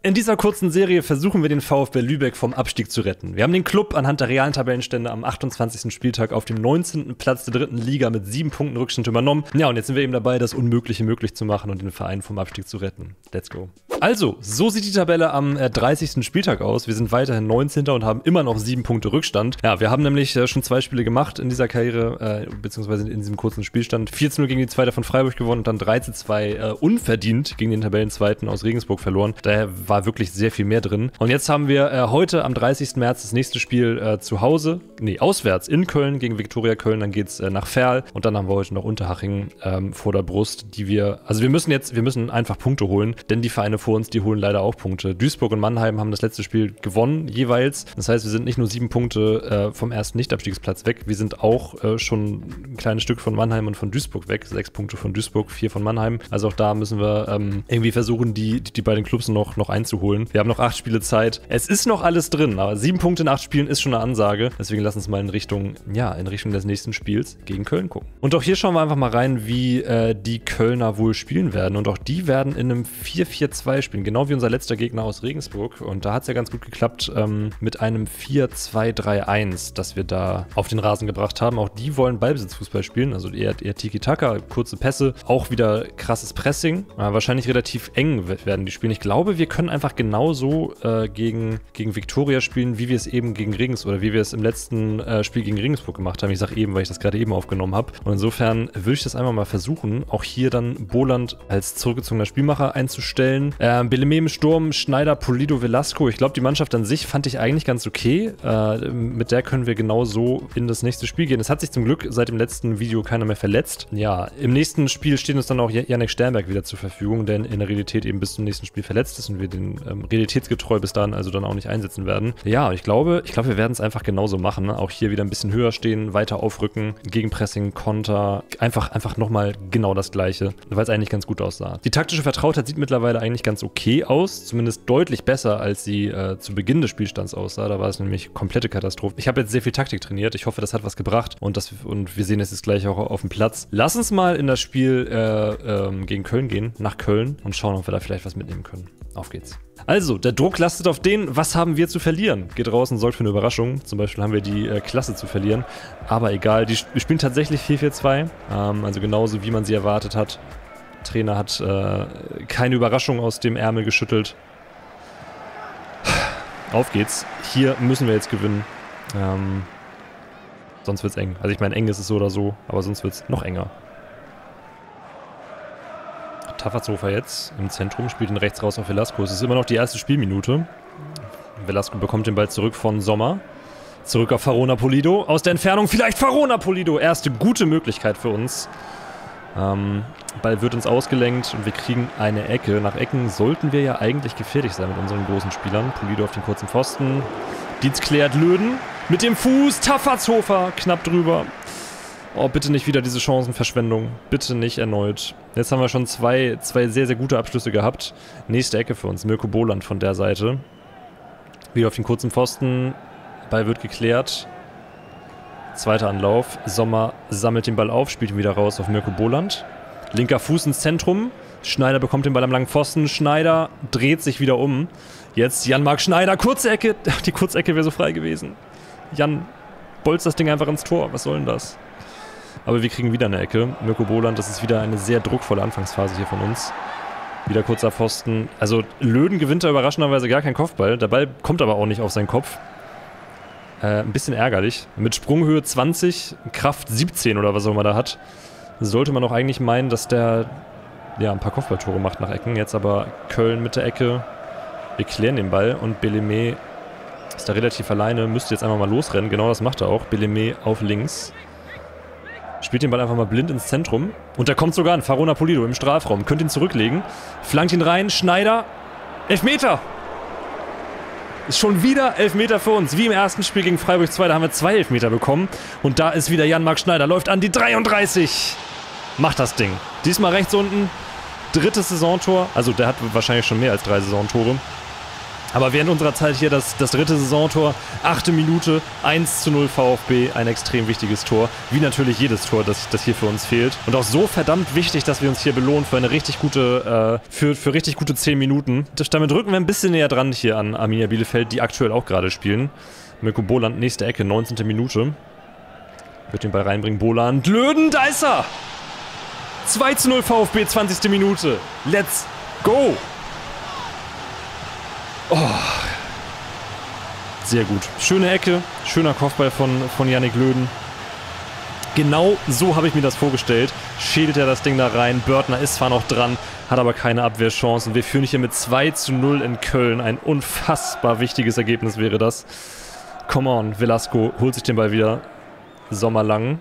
In dieser kurzen Serie versuchen wir den VfB Lübeck vom Abstieg zu retten. Wir haben den Club anhand der realen Tabellenstände am 28. Spieltag auf dem 19. Platz der 3. Liga mit 7 Punkten Rückstand übernommen. Ja, und jetzt sind wir eben dabei, das Unmögliche möglich zu machen und den Verein vom Abstieg zu retten. Let's go. Also, so sieht die Tabelle am 30. Spieltag aus. Wir sind weiterhin 19. und haben immer noch 7 Punkte Rückstand. Ja, wir haben nämlich schon 2 Spiele gemacht in dieser Karriere, beziehungsweise in diesem kurzen Spielstand. 4-0 gegen die Zweite von Freiburg gewonnen und dann 3-2 unverdient gegen den Tabellenzweiten aus Regensburg verloren. Daher war wirklich sehr viel mehr drin. Und jetzt haben wir heute am 30. März das nächste Spiel zu Hause, auswärts in Köln gegen Viktoria Köln. Dann geht's nach Verl und dann haben wir heute noch Unterhaching vor der Brust, die wir müssen einfach Punkte holen, denn die Vereine vor uns, die holen leider auch Punkte. Duisburg und Mannheim haben das letzte Spiel gewonnen jeweils. Das heißt, wir sind nicht nur 7 Punkte vom ersten Nicht-Abstiegsplatz weg, wir sind auch schon ein kleines Stück von Mannheim und von Duisburg weg. 6 Punkte von Duisburg, 4 von Mannheim. Also auch da müssen wir irgendwie versuchen, die beiden Clubs noch einzuholen. Wir haben noch 8 Spiele Zeit. Es ist noch alles drin, aber 7 Punkte in 8 Spielen ist schon eine Ansage. Deswegen lass uns mal in Richtung des nächsten Spiels gegen Köln gucken. Und auch hier schauen wir einfach mal rein, wie die Kölner wohl spielen werden. Und auch die werden in einem 4-4-2 spielen, genau wie unser letzter Gegner aus Regensburg. Und da hat es ja ganz gut geklappt mit einem 4-2-3-1, das wir da auf den Rasen gebracht haben. Auch die wollen Ballbesitzfußball spielen, also eher Tiki-Taka, kurze Pässe, auch wieder krasses Pressing. Wahrscheinlich relativ eng werden die spielen. Ich glaube, wir können einfach genauso gegen Viktoria spielen, wie wir es eben gegen Regensburg oder wie wir es im letzten Spiel gegen Regensburg gemacht haben. Ich sage eben, weil ich das gerade eben aufgenommen habe. Und insofern würde ich das einfach mal versuchen, auch hier dann Boland als zurückgezogener Spielmacher einzustellen. Bellemé im Sturm, Schneider, Pulido, Velasco. Ich glaube, die Mannschaft an sich fand ich eigentlich ganz okay. Mit der können wir genauso in das nächste Spiel gehen. Es hat sich zum Glück seit dem letzten Video keiner mehr verletzt. Ja, im nächsten Spiel steht uns dann auch Jannik Sternberg wieder zur Verfügung, der in der Realität eben bis zum nächsten Spiel verletzt ist und wir den realitätsgetreu bis dahin also dann auch nicht einsetzen werden. Ja, ich glaube, wir werden es einfach genauso machen. Ne? Auch hier wieder ein bisschen höher stehen, weiter aufrücken, Gegenpressing, Konter, einfach nochmal genau das Gleiche, weil es eigentlich ganz gut aussah. Die taktische Vertrautheit sieht mittlerweile eigentlich ganz okay aus, zumindest deutlich besser, als sie zu Beginn des Spielstands aussah. Da war es nämlich komplette Katastrophe. Ich habe jetzt sehr viel Taktik trainiert. Ich hoffe, das hat was gebracht und wir sehen es jetzt gleich auch auf dem Platz. Lass uns mal in das Spiel gegen Köln gehen, nach Köln und schauen, ob wir da vielleicht was mitnehmen können. Auf geht's. Also, der Druck lastet auf den, was haben wir zu verlieren? Geht raus und sorgt für eine Überraschung. Zum Beispiel haben wir die Klasse zu verlieren. Aber egal, wir spielen tatsächlich 4-4-2. Also genauso, wie man sie erwartet hat. Der Trainer hat keine Überraschung aus dem Ärmel geschüttelt. Auf geht's. Hier müssen wir jetzt gewinnen. Sonst wird's eng. Also ich meine, eng ist es so oder so, aber sonst wird's noch enger. Tafazhofer jetzt im Zentrum, spielt ihn rechts raus auf Velasco. Es ist immer noch die erste Spielminute. Velasco bekommt den Ball zurück von Sommer. Zurück auf Farona Pulido. Aus der Entfernung vielleicht Farona Pulido. Erste gute Möglichkeit für uns. Ball wird uns ausgelenkt und wir kriegen eine Ecke. Nach Ecken sollten wir ja eigentlich gefährlich sein mit unseren großen Spielern. Pulido auf den kurzen Pfosten. Dienst klärt Löden. Mit dem Fuß. Tafazhofer knapp drüber. Oh, bitte nicht wieder diese Chancenverschwendung. Bitte nicht erneut. Jetzt haben wir schon zwei sehr, sehr gute Abschlüsse gehabt. Nächste Ecke für uns. Mirko Boland von der Seite. Wieder auf den kurzen Pfosten. Ball wird geklärt. Zweiter Anlauf. Sommer sammelt den Ball auf, spielt ihn wieder raus auf Mirko Boland. Linker Fuß ins Zentrum. Schneider bekommt den Ball am langen Pfosten. Schneider dreht sich wieder um. Jetzt Jan-Marc Schneider. Kurze Ecke. Die Kurzecke wäre so frei gewesen. Jan bolzt das Ding einfach ins Tor. Was soll denn das? Aber wir kriegen wieder eine Ecke. Mirko Boland, das ist wieder eine sehr druckvolle Anfangsphase hier von uns. Wieder kurzer Pfosten. Also Löden gewinnt da überraschenderweise gar keinen Kopfball. Der Ball kommt aber auch nicht auf seinen Kopf. Ein bisschen ärgerlich. Mit Sprunghöhe 20, Kraft 17 oder was auch immer da hat, sollte man auch eigentlich meinen, dass der ein paar Kopfballtore macht nach Ecken. Jetzt aber Köln mit der Ecke. Wir klären den Ball und Bellemé ist da relativ alleine. Müsste jetzt einfach mal losrennen. Genau das macht er auch. Bellemé auf links. Spielt den Ball einfach mal blind ins Zentrum. Und da kommt sogar ein Farona Pulido im Strafraum. Könnt ihn zurücklegen. Flankt ihn rein. Schneider. Elfmeter. Ist schon wieder Elfmeter für uns. Wie im ersten Spiel gegen Freiburg 2. Da haben wir 2 Elfmeter bekommen. Und da ist wieder Jan-Marc Schneider. Läuft an die 33. Macht das Ding. Diesmal rechts unten. 3. Saisontor. Also der hat wahrscheinlich schon mehr als 3 Saisontore. Aber während unserer Zeit hier das dritte Saisontor, 8. Minute, 1:0 VfB, ein extrem wichtiges Tor. Wie natürlich jedes Tor, das hier für uns fehlt. Und auch so verdammt wichtig, dass wir uns hier belohnen für eine richtig gute, für richtig gute 10 Minuten. Damit rücken wir ein bisschen näher dran hier an Arminia Bielefeld, die aktuell auch gerade spielen. Mirko Boland, nächste Ecke, 19. Minute. Wird den Ball reinbringen, Boland. Löden, da ist er! 2:0 VfB, 20. Minute. Let's go! Oh. Sehr gut. Schöne Ecke, schöner Kopfball von Yannick Löden. Genau so habe ich mir das vorgestellt. Schädelt er das Ding da rein. Börtner ist zwar noch dran, hat aber keine Abwehrchancen. Wir führen hier mit 2:0 in Köln. Ein unfassbar wichtiges Ergebnis wäre das. Come on, Velasco holt sich den Ball wieder. Sommerlang.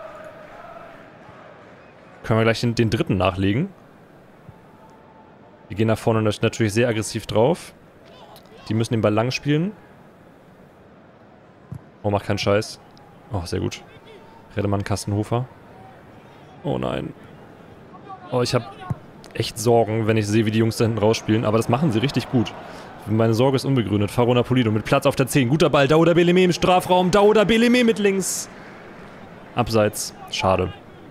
Können wir gleich den dritten nachlegen. Wir gehen nach vorne natürlich sehr aggressiv drauf. Die müssen den Ball lang spielen. Oh, macht keinen Scheiß. Oh, sehr gut. Redemann, Kastenhofer. Oh nein. Oh, ich habe echt Sorgen, wenn ich sehe, wie die Jungs da hinten rausspielen. Aber das machen sie richtig gut. Meine Sorge ist unbegründet. Farona Polido mit Platz auf der 10. Guter Ball. Daouda Bellemé im Strafraum. Daouda Bellemé mit links. Abseits. Schade.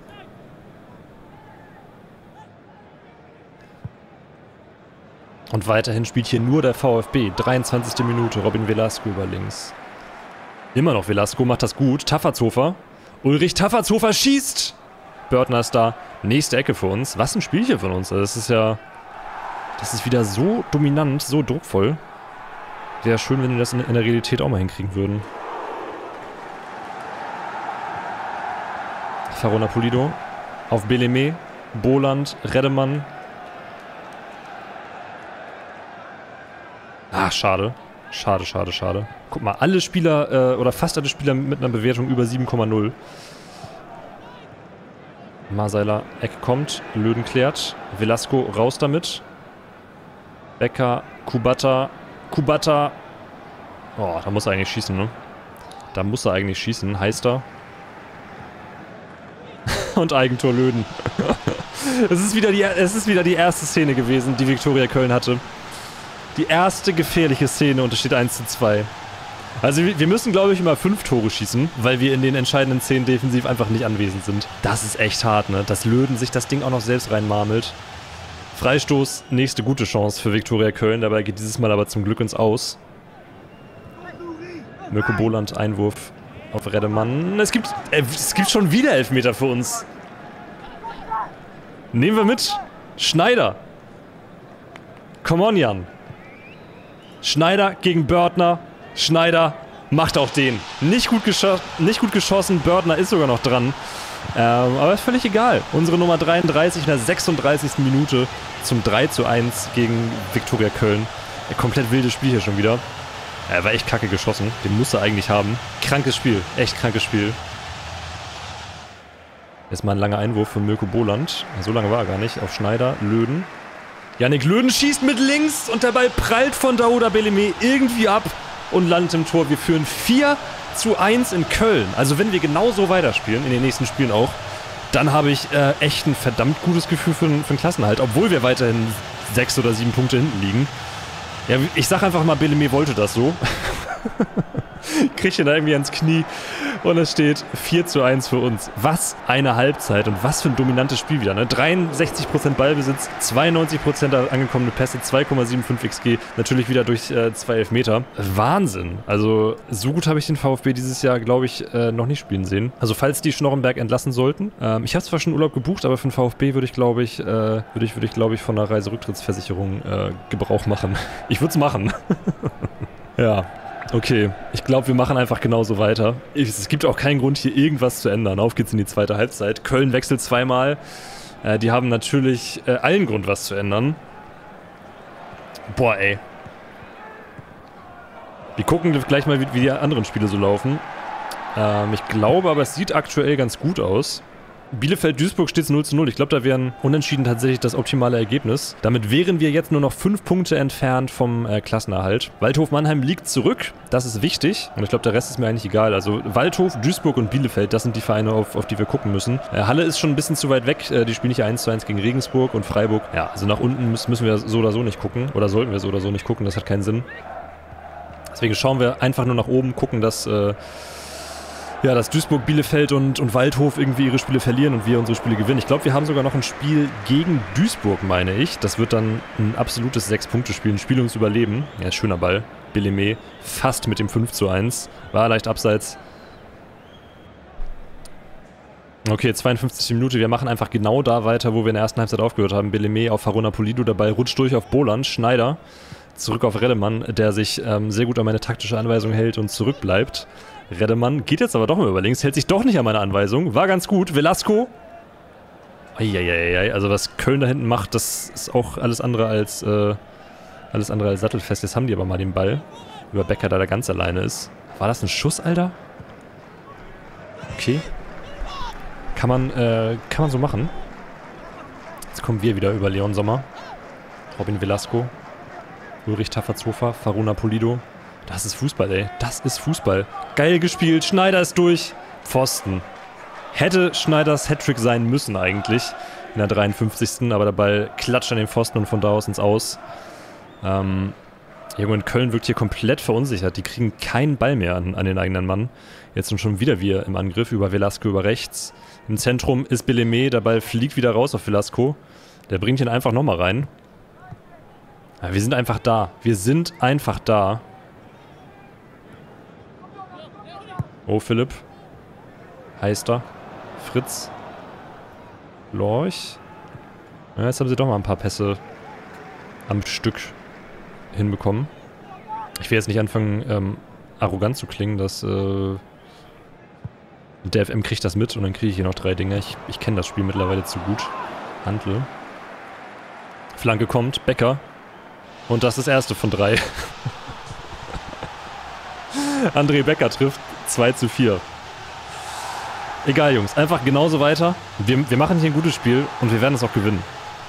Und weiterhin spielt hier nur der VfB. 23. Minute. Robin Velasco über links. Immer noch Velasco. Macht das gut. Taffertshofer. Ulrich Taffertshofer schießt. Börtner ist da. Nächste Ecke für uns. Was ein Spiel hier von uns. Also das ist ja... Das ist wieder so dominant, so druckvoll. Wäre schön, wenn wir das in der Realität auch mal hinkriegen würden. Farona Polido. Auf Bellemé. Boland. Redemann. Ah, schade. Schade, schade, schade. Guck mal, alle Spieler, oder fast alle Spieler mit einer Bewertung über 7,0. Marseiler, Ecke kommt. Löden klärt. Velasco raus damit. Becker, Kubata. Kubata. Oh, da muss er eigentlich schießen, ne? Da muss er eigentlich schießen. Heißt er. Und Eigentor Löden. Es ist wieder die erste Szene gewesen, die Viktoria Köln hatte. Die erste gefährliche Szene und es steht 1:2. Also wir müssen, glaube ich, immer 5 Tore schießen, weil wir in den entscheidenden Szenen defensiv einfach nicht anwesend sind. Das ist echt hart, ne? Dass Löden sich das Ding auch noch selbst reinmarmelt. Freistoß, nächste gute Chance für Viktoria Köln. Dabei geht dieses Mal aber zum Glück ins Aus. Mirko Boland, Einwurf auf Redemann. Es gibt schon wieder Elfmeter für uns. Nehmen wir mit. Schneider. Come on, Jan. Schneider gegen Börtner. Schneider macht auch den. Nicht gut geschossen. Börtner ist sogar noch dran. Aber ist völlig egal. Unsere Nummer 33 in der 36. Minute zum 3:1 gegen Viktoria Köln. Komplett wildes Spiel hier schon wieder. Er war echt kacke geschossen. Den muss er eigentlich haben. Krankes Spiel. Echt krankes Spiel. Erstmal ein langer Einwurf von Mirko Boland. So lange war er gar nicht. Auf Schneider. Löden. Yannick Löden schießt mit links und der Ball prallt von Daouda Bellemé irgendwie ab und landet im Tor. Wir führen 4:1 in Köln. Also wenn wir genauso weiterspielen, in den nächsten Spielen auch, dann habe ich echt ein verdammt gutes Gefühl für einen Klassenerhalt, obwohl wir weiterhin 6 oder 7 Punkte hinten liegen. Ja, ich sag einfach mal, Bellemé wollte das so. Kriegt ihn da irgendwie ans Knie und es steht 4:1 für uns. Was eine Halbzeit und was für ein dominantes Spiel wieder, ne? 63% Ballbesitz, 92% angekommene Pässe, 2,75 XG, natürlich wieder durch 2 Elfmeter. Wahnsinn! Also so gut habe ich den VfB dieses Jahr, glaube ich, noch nicht spielen sehen. Also falls die Schnorrenberg entlassen sollten. Ich habe zwar schon Urlaub gebucht, aber für den VfB würde ich, glaube ich, von einer Reiserücktrittsversicherung Gebrauch machen. Ich würde es machen. Ja. Okay, ich glaube, wir machen einfach genauso weiter. Es gibt auch keinen Grund, hier irgendwas zu ändern. Auf geht's in die zweite Halbzeit. Köln wechselt zweimal. Die haben natürlich allen Grund, was zu ändern. Boah, ey. Wir gucken gleich mal, wie die anderen Spiele so laufen. Ich glaube aber, es sieht aktuell ganz gut aus. Bielefeld-Duisburg steht es 0:0. Ich glaube, da wären Unentschieden tatsächlich das optimale Ergebnis. Damit wären wir jetzt nur noch 5 Punkte entfernt vom Klassenerhalt. Waldhof-Mannheim liegt zurück. Das ist wichtig. Und ich glaube, der Rest ist mir eigentlich egal. Also Waldhof, Duisburg und Bielefeld, das sind die Vereine, auf die wir gucken müssen. Halle ist schon ein bisschen zu weit weg. Die spielen hier 1:1 gegen Regensburg und Freiburg. Ja, also nach unten müssen wir so oder so nicht gucken. Oder sollten wir so oder so nicht gucken. Das hat keinen Sinn. Deswegen schauen wir einfach nur nach oben, gucken, dass Duisburg, Bielefeld und Waldhof irgendwie ihre Spiele verlieren und wir unsere Spiele gewinnen. Ich glaube, wir haben sogar noch ein Spiel gegen Duisburg, meine ich. Das wird dann ein absolutes 6-Punkte-Spiel, ein Spiel ums Überleben. Ja, schöner Ball. Bellemé fast mit dem 5:1. War leicht abseits. Okay, 52. Minute. Wir machen einfach genau da weiter, wo wir in der ersten Halbzeit aufgehört haben. Bellemé auf Haruna Polido, der Ball rutscht durch auf Boland. Schneider zurück auf Redemann, der sich sehr gut an meine taktische Anweisung hält und zurückbleibt. Redemann geht jetzt aber doch mal über links, hält sich doch nicht an meine Anweisung. War ganz gut. Velasco. Eieieiei, also was Köln da hinten macht, das ist auch alles andere als sattelfest. Jetzt haben die aber mal den Ball. Über Becker, da ganz alleine ist. War das ein Schuss, Alter? Okay. Kann man so machen. Jetzt kommen wir wieder über Leon Sommer. Robin Velasco. Ulrich Tafazhofer. Faruna Polido. Das ist Fußball, ey. Das ist Fußball. Geil gespielt. Schneider ist durch. Pfosten. Hätte Schneiders Hattrick sein müssen eigentlich. In der 53. Aber der Ball klatscht an den Pfosten und von da aus ins Aus. Junge, in Köln wirkt hier komplett verunsichert. Die kriegen keinen Ball mehr an den eigenen Mann. Jetzt sind schon wieder wir im Angriff. Über Velasco, über rechts. Im Zentrum ist Bellemé. Der Ball fliegt wieder raus auf Velasco. Der bringt ihn einfach nochmal rein. Ja, wir sind einfach da. Wir sind einfach da. Oh, Philipp. Heister. Fritz. Lorch. Ja, jetzt haben sie doch mal ein paar Pässe am Stück hinbekommen. Ich will jetzt nicht anfangen, arrogant zu klingen, dass der FM kriegt das mit und dann kriege ich hier noch 3 Dinge. Ich kenne das Spiel mittlerweile zu gut. Handle. Flanke kommt. Becker. Und das ist das erste von 3. André Becker trifft 2:4. Egal, Jungs. Einfach genauso weiter. Wir machen hier ein gutes Spiel und wir werden es auch gewinnen.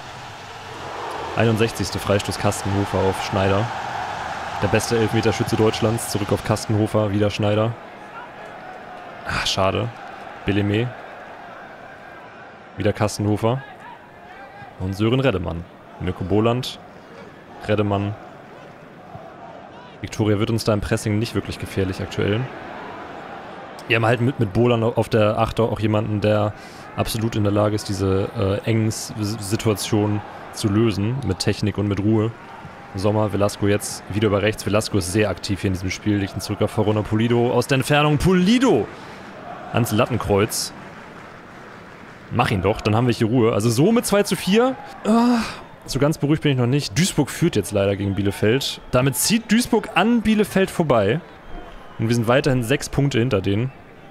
61. Freistoß Kastenhofer auf Schneider. Der beste Elfmeterschütze Deutschlands. Zurück auf Kastenhofer. Wieder Schneider. Ach, schade. Bellemé. Wieder Kastenhofer. Und Sören Redemann. Mirko Boland. Redemann. Viktoria wird uns da im Pressing nicht wirklich gefährlich aktuell. Wir haben halt mit Boland auf der 8 auch jemanden, der absolut in der Lage ist, diese engen Situationen zu lösen. Mit Technik und mit Ruhe. Sommer, Velasco jetzt wieder über rechts. Velasco ist sehr aktiv hier in diesem Spiel. Legt ihn zurück auf Faruna Polido. Aus der Entfernung Polido ans Lattenkreuz. Mach ihn doch, dann haben wir hier Ruhe. Also so mit 2:4. So ganz beruhigt bin ich noch nicht. Duisburg führt jetzt leider gegen Bielefeld. Damit zieht Duisburg an Bielefeld vorbei. Und wir sind weiterhin 6 Punkte hinter denen.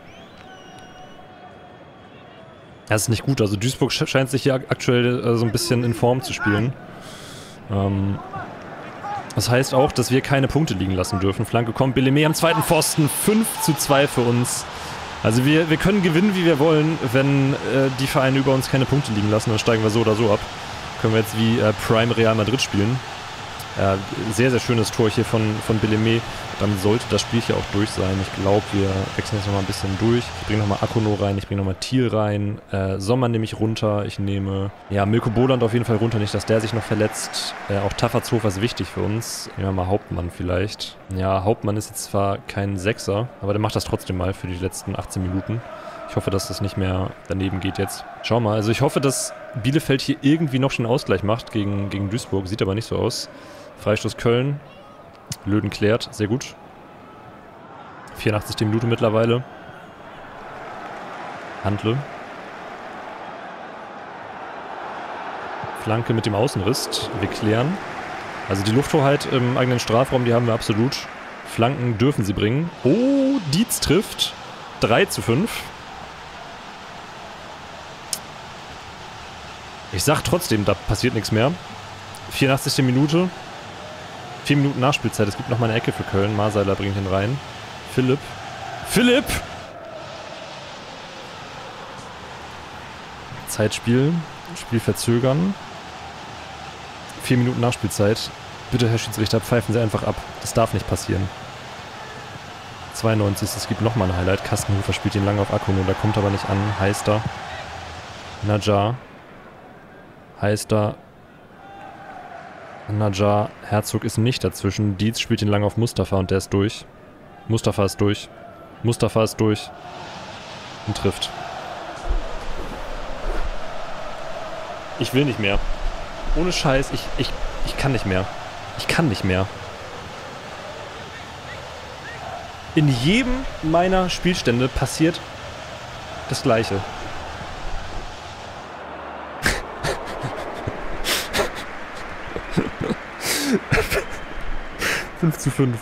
Das ist nicht gut. Also Duisburg scheint sich hier aktuell so ein bisschen in Form zu spielen. Das heißt auch, dass wir keine Punkte liegen lassen dürfen. Flanke kommt, Bellemé am zweiten Pfosten. 5:2 für uns. Also wir können gewinnen, wie wir wollen. Wenn die Vereine über uns keine Punkte liegen lassen, dann steigen wir so oder so ab. Können wir jetzt wie Prime Real Madrid spielen. Sehr, sehr schönes Tor hier von Bellemé. Dann sollte das Spiel hier auch durch sein. Ich glaube, wir wechseln jetzt nochmal ein bisschen durch. Ich bringe nochmal Akono rein, ich bringe nochmal Thiel rein. Sommer nehme ich runter. Ich nehme, Mirko Boland auf jeden Fall runter. Nicht, dass der sich noch verletzt. Auch Tafazhofer ist wichtig für uns. Nehmen wir mal Hauptmann vielleicht. Ja, Hauptmann ist jetzt zwar kein Sechser, aber der macht das trotzdem mal für die letzten 18 Minuten. Ich hoffe, dass das nicht mehr daneben geht jetzt. Schau mal, also ich hoffe, dass Bielefeld hier irgendwie noch schon einen Ausgleich macht gegen Duisburg. Sieht aber nicht so aus. Freistoß Köln. Löden klärt. Sehr gut. 84. Minute mittlerweile. Handle. Flanke mit dem Außenriss. Wir klären. Also die Lufthoheit im eigenen Strafraum, die haben wir absolut. Flanken dürfen sie bringen. Oh, Dietz trifft. 3:5. Ich sag trotzdem, da passiert nichts mehr. 84. Minute. 4 Minuten Nachspielzeit. Es gibt noch mal eine Ecke für Köln. Marseiler bringt ihn rein. Philipp! Zeitspiel. Spiel verzögern. 4 Minuten Nachspielzeit. Bitte, Herr Schiedsrichter, pfeifen Sie einfach ab. Das darf nicht passieren. 92. Es gibt nochmal ein Highlight. Kastenhofer spielt ihn lange auf Akuno. Da kommt aber nicht an. Heister. Najar. Heister. Najar. Herzog ist nicht dazwischen. Dietz spielt ihn lange auf Mustafa und der ist durch. Mustafa ist durch. Mustafa ist durch. Und trifft. Ich will nicht mehr. Ohne Scheiß, ich kann nicht mehr. Ich kann nicht mehr. In jedem meiner Spielstände passiert das Gleiche. Fünf zu 5.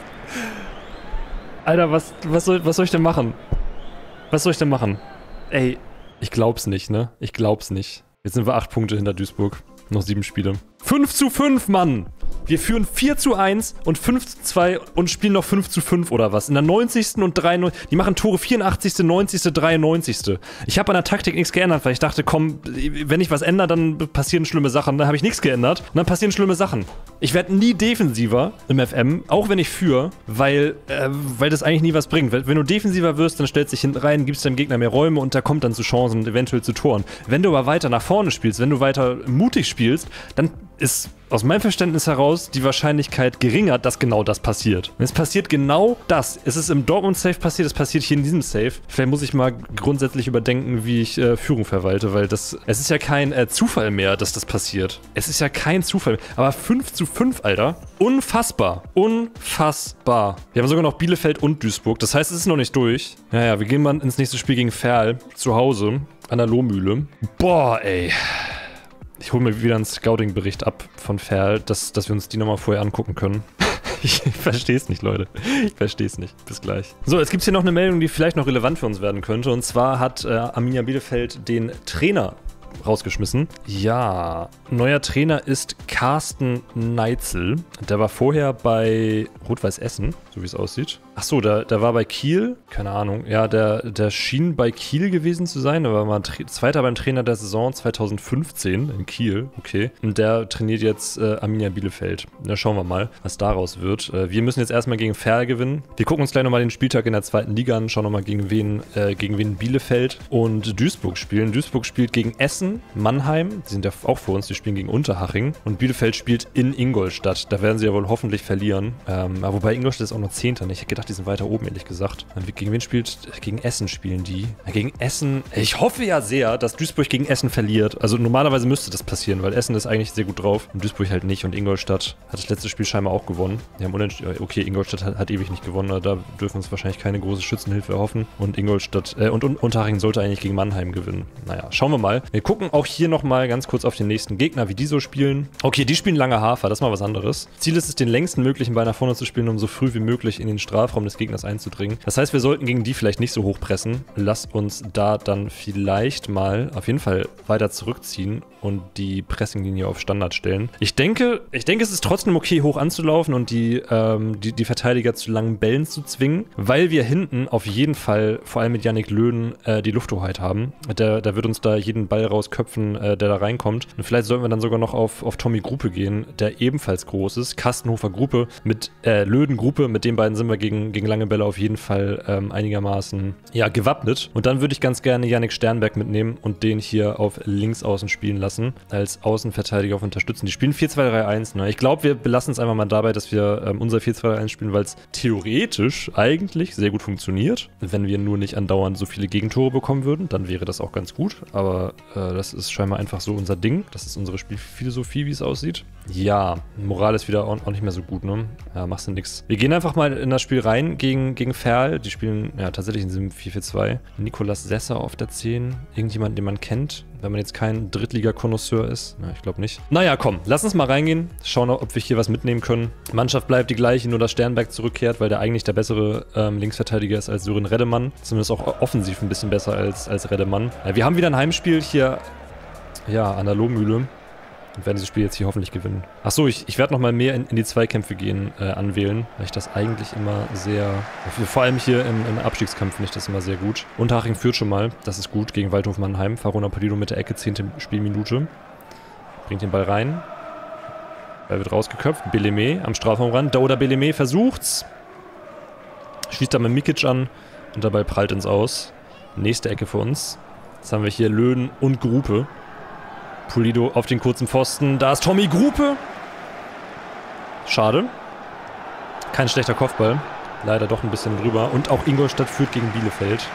Alter, was soll ich denn machen? Was soll ich denn machen? Ey, ich glaub's nicht, ne? Ich glaub's nicht. Jetzt sind wir 8 Punkte hinter Duisburg. Noch 7 Spiele. 5 zu 5, Mann! Wir führen 4 zu 1 und 5 zu 2 und spielen noch 5 zu 5 oder was. In der 90. und 93. Die machen Tore 84., 90., 93. Ich habe an der Taktik nichts geändert, weil ich dachte, komm, wenn ich was ändere, dann passieren schlimme Sachen. Dann habe ich nichts geändert und dann passieren schlimme Sachen. Ich werde nie defensiver im FM, auch wenn ich führe, weil das eigentlich nie was bringt. Wenn du defensiver wirst, dann stellst du dich hinten rein, gibst deinem Gegner mehr Räume und da kommt dann zu Chancen und eventuell zu Toren. Wenn du aber weiter nach vorne spielst, wenn du weiter mutig spielst, dann ist aus meinem Verständnis heraus die Wahrscheinlichkeit geringer, dass genau das passiert. Und es passiert genau das. Es ist im Dortmund-Safe passiert, es passiert hier in diesem Safe. Vielleicht muss ich mal grundsätzlich überdenken, wie ich Führung verwalte, weil es ist ja kein Zufall mehr, dass das passiert. Es ist ja kein Zufall. Aber 5 zu 5, Alter. Unfassbar. Unfassbar. Wir haben sogar noch Bielefeld und Duisburg. Das heißt, es ist noch nicht durch. Naja, wir gehen mal ins nächste Spiel gegen Ferl. Zu Hause. An der Lohmühle. Boah, ey. Ich hole mir wieder einen Scouting-Bericht ab von Ferl, dass wir uns die nochmal vorher angucken können. Ich verstehe es nicht, Leute. Ich verstehe es nicht. Bis gleich. So, jetzt gibt es hier noch eine Meldung, die vielleicht noch relevant für uns werden könnte. Und zwar hat Arminia Bielefeld den Trainer rausgeschmissen. Ja, neuer Trainer ist Carsten Neitzel. Der war vorher bei Rot-Weiß Essen, so wie es aussieht. Ach so, der war bei Kiel. Keine Ahnung. Ja, der schien bei Kiel gewesen zu sein. Der war mal Zweiter beim Trainer der Saison 2015 in Kiel. Okay. Und der trainiert jetzt Arminia Bielefeld. Da schauen wir mal, was daraus wird. Wir müssen jetzt erstmal gegen Ferl gewinnen. Wir gucken uns gleich nochmal den Spieltag in der 2. Liga an. Schauen nochmal, gegen wen Bielefeld und Duisburg spielen. Duisburg spielt gegen Essen, Mannheim. Die sind ja auch vor uns. Die spielen gegen Unterhaching. Und Bielefeld spielt in Ingolstadt. Da werden sie ja wohl hoffentlich verlieren. Wobei Ingolstadt ist auch noch 10. Ich hätte gedacht, die sind weiter oben, ehrlich gesagt. Gegen wen spielt? Gegen Essen spielen die. Gegen Essen. Ich hoffe ja sehr, dass Duisburg gegen Essen verliert. Also normalerweise müsste das passieren, weil Essen ist eigentlich sehr gut drauf und Duisburg halt nicht. Und Ingolstadt hat das letzte Spiel scheinbar auch gewonnen. Die haben okay, Ingolstadt hat ewig nicht gewonnen. Da dürfen uns wahrscheinlich keine große Schützenhilfe erhoffen. Und Ingolstadt und Unterhaching sollte eigentlich gegen Mannheim gewinnen. Naja, schauen wir mal. Wir gucken auch hier nochmal ganz kurz auf den nächsten Gegner, wie die so spielen. Okay, die spielen lange Hafer. Das ist mal was anderes. Ziel ist es, den längsten möglichen Ball nach vorne zu spielen, um so früh wie möglich in den Strafraum des Gegners einzudringen. Das heißt, wir sollten gegen die vielleicht nicht so hoch pressen. Lass uns da dann vielleicht mal auf jeden Fall weiter zurückziehen und die Pressinglinie auf Standard stellen. Ich denke, es ist trotzdem okay, hoch anzulaufen und die Verteidiger zu langen Bällen zu zwingen, weil wir hinten auf jeden Fall, vor allem mit Yannick Löhn, die Lufthoheit haben. Der wird uns da jeden Ball rausköpfen, der da reinkommt. Und vielleicht sollten wir dann sogar noch auf Tommy Gruppe gehen, der ebenfalls groß ist. Kastenhofer Gruppe mit Löden Gruppe, mit den beiden sind wir gegen lange Bälle auf jeden Fall einigermaßen gewappnet. Und dann würde ich ganz gerne Yannick Sternberg mitnehmen und den hier auf links außen spielen lassen, als Außenverteidiger auf unterstützen. Die spielen 4-2-3-1. Ne? Ich glaube, wir belassen es einfach mal dabei, dass wir unser 4-2-3-1 spielen, weil es theoretisch eigentlich sehr gut funktioniert. Wenn wir nur nicht andauernd so viele Gegentore bekommen würden, dann wäre das auch ganz gut. Aber das ist scheinbar einfach so unser Ding. Das ist unsere Spielphilosophie, wie es aussieht. Ja, Moral ist wieder auch nicht mehr so gut, ne? Ja, machst du nix. Wir gehen einfach mal in das Spiel rein gegen Ferl. Die spielen ja tatsächlich in diesem 4-4-2. Nikolas Sesser auf der 10. Irgendjemand, den man kennt, wenn man jetzt kein Drittliga-Konnoisseur ist. Na, ich glaube nicht. Naja, komm, lass uns mal reingehen. Schauen, ob wir hier was mitnehmen können. Mannschaft bleibt die gleiche, nur dass Sternberg zurückkehrt, weil der eigentlich der bessere Linksverteidiger ist als Sören Reddemann. Zumindest auch offensiv ein bisschen besser als Reddemann. Wir haben wieder ein Heimspiel hier, ja, an der Lohmühle. Und werden dieses Spiel jetzt hier hoffentlich gewinnen. Achso, ich werde nochmal mehr in die Zweikämpfe gehen, anwählen, weil ich das eigentlich immer sehr... Vor allem hier im Abstiegskampf finde ich das immer sehr gut. Unterhaching führt schon mal, das ist gut, gegen Waldhof Mannheim. Farona Polido mit der Ecke, 10. Spielminute. Bringt den Ball rein. Ball wird rausgeköpft. Beleme am Strafraumrand. Dauda Beleme versucht's. Schließt da mit Mikic an und der Ball prallt ins Aus. Nächste Ecke für uns. Jetzt haben wir hier Löwen und Grupe. Pulido auf den kurzen Pfosten. Da ist Tommy Grupe. Schade. Kein schlechter Kopfball. Leider doch ein bisschen drüber. Und auch Ingolstadt führt gegen Bielefeld.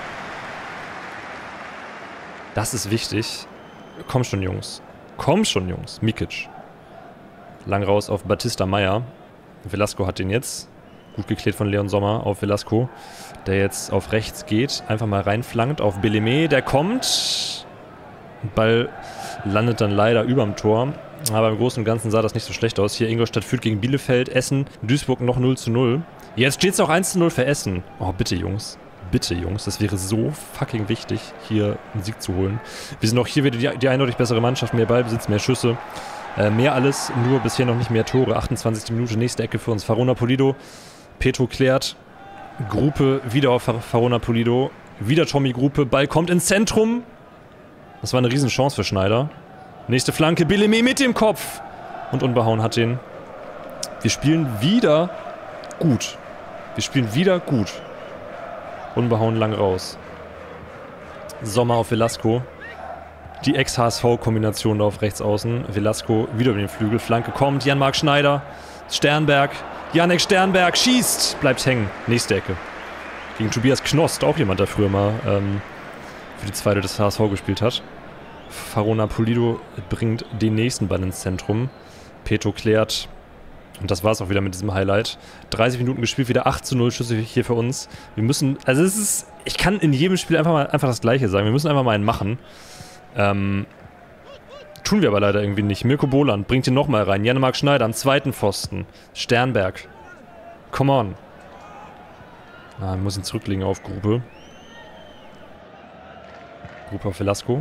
Das ist wichtig. Komm schon, Jungs. Komm schon, Jungs. Mikic. Lang raus auf Batista Meyer. Velasco hat den jetzt. Gut geklärt von Leon Sommer auf Velasco. Der jetzt auf rechts geht. Einfach mal reinflankt auf Beleme. Der kommt. Ball landet dann leider überm Tor. Aber im Großen und Ganzen sah das nicht so schlecht aus. Hier Ingolstadt führt gegen Bielefeld. Essen, Duisburg noch 0:0. Jetzt steht es auch 1:0 für Essen. Oh, bitte, Jungs. Bitte, Jungs. Das wäre so fucking wichtig, hier einen Sieg zu holen. Wir sind auch hier wieder die eindeutig bessere Mannschaft. Mehr Ballbesitz, mehr Schüsse. Mehr alles, nur bisher noch nicht mehr Tore. 28. Minute, nächste Ecke für uns. Farona Polido. Petro klärt. Gruppe wieder auf Farona Polido. Wieder Tommy Gruppe. Ball kommt ins Zentrum. Das war eine Riesenchance für Schneider. Nächste Flanke. Beleme mit dem Kopf. Und Unbehauen hat den. Wir spielen wieder gut. Wir spielen wieder gut. Unbehauen lang raus. Sommer auf Velasco. Die Ex-HSV-Kombination da auf rechts außen. Velasco wieder über den Flügel. Flanke kommt. Jan-Marc Schneider. Sternberg. Janek Sternberg schießt. Bleibt hängen. Nächste Ecke. Gegen Tobias Knost. Auch jemand, der früher mal für die zweite des HSV gespielt hat. Farona Polido bringt den nächsten Ball ins Zentrum. Petro klärt. Und das war es auch wieder mit diesem Highlight. 30 Minuten gespielt, wieder 8:0 Schüsse hier für uns. Wir müssen, also es ist, ich kann in jedem Spiel einfach das Gleiche sagen. Wir müssen einfach mal einen machen. Tun wir aber leider irgendwie nicht. Mirko Boland bringt ihn nochmal rein. Jan-Marc Schneider am zweiten Pfosten. Sternberg. Come on. Ich muss ihn zurücklegen auf Gruppe. Gruppe auf Velasco.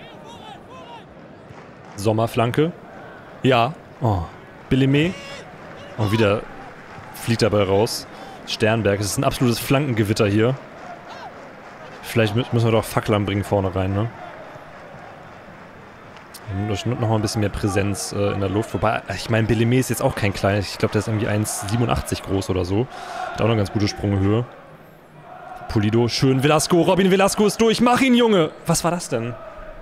Sommerflanke. Ja. Oh. Beleme. Und wieder fliegt der Ball raus. Sternberg. Es ist ein absolutes Flankengewitter hier. Vielleicht müssen wir doch Facklern bringen vorne rein, ne? Da noch mal ein bisschen mehr Präsenz in der Luft. Wobei, ich meine, Beleme ist jetzt auch kein kleiner. Ich glaube, der ist irgendwie 1,87 groß oder so. Hat auch eine ganz gute Sprunghöhe. Pulido, schön. Velasco, Robin Velasco ist durch. Mach ihn, Junge! Was war das denn?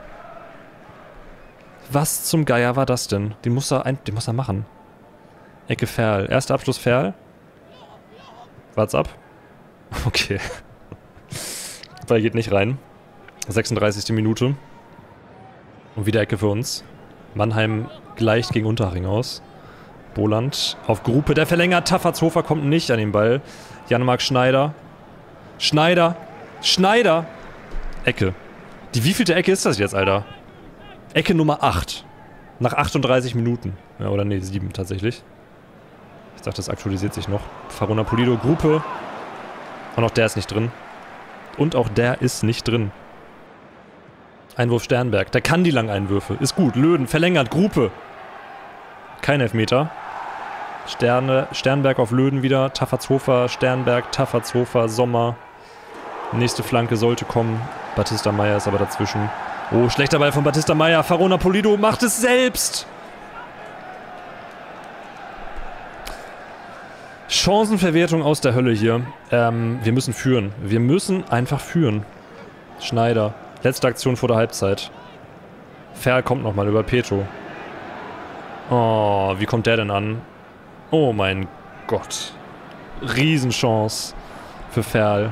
Was zum Geier war das denn? Den muss er machen. Ecke Ferl. Erster Abschluss Ferl. Wart's ab. Okay. Ball geht nicht rein. 36. Minute. Und wieder Ecke für uns. Mannheim gleicht gegen Unterhaching aus. Boland auf Gruppe. Der verlängert. Taffertshofer kommt nicht an den Ball. Jan-Marc Schneider. Schneider. Ecke. Die wievielte Ecke ist das jetzt, Alter? Ecke Nummer 8. Nach 38 Minuten. Ja, oder nee, 7 tatsächlich. Ich dachte, das aktualisiert sich noch. Farona Polido, Gruppe. Und auch der ist nicht drin. Einwurf Sternberg. Der kann die Langeinwürfe. Ist gut. Löden. Verlängert. Gruppe. Kein Elfmeter. Sternberg auf Löden wieder. Taffertshofer. Sternberg. Taffertshofer. Sommer. Nächste Flanke sollte kommen. Batista Meyer ist aber dazwischen. Oh, schlechter Ball von Batista Meyer. Farona Polido macht es selbst. Chancenverwertung aus der Hölle hier. Wir müssen führen. Wir müssen einfach führen. Schneider. Letzte Aktion vor der Halbzeit. Ferl kommt nochmal über Petro. Oh, wie kommt der denn an? Oh mein Gott. Riesenchance für Ferl.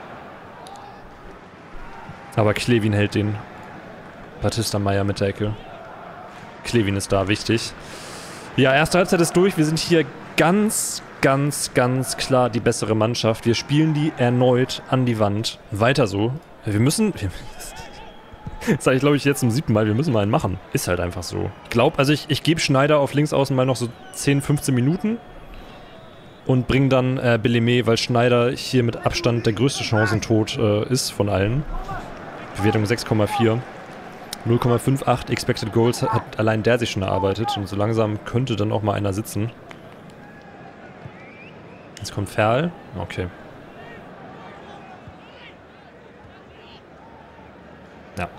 Aber Klevin hält den. Batista Meyer mit der Ecke. Klevin ist da, wichtig. Ja, erste Halbzeit ist durch. Wir sind hier ganz klar die bessere Mannschaft. Wir spielen die erneut an die Wand. Weiter so. Wir müssen... Das sage ich, glaube ich, jetzt zum 7. Mal. Wir müssen mal einen machen. Ist halt einfach so. Ich glaube, also ich gebe Schneider auf links außen mal noch so 10, 15 Minuten. Und bringe dann Beleme, weil Schneider hier mit Abstand der größte Chancentod ist von allen. Bewertung 6,4. 0,58 Expected Goals hat allein der sich schon erarbeitet und so langsam könnte dann auch mal einer sitzen. Jetzt kommt Ferl. Okay. Ja.